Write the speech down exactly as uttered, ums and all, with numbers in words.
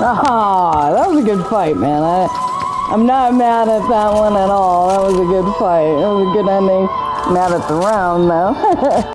Ah, that was a good fight, man. I, I'm not mad at that one at all. That was a good fight. That was a good ending. Mad at the round, though.